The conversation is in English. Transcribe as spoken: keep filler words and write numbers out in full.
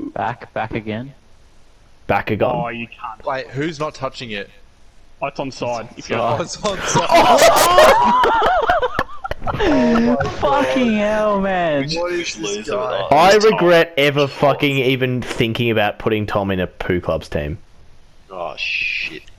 Back, back again. Back again. Oh, you can't. Wait, who's not touching it? Oh, it's on side. If you Oh, are. it's on side. Fucking hell, man. What is this guy? I regret ever fucking even thinking about putting Tom in a poo clubs team. Oh shit.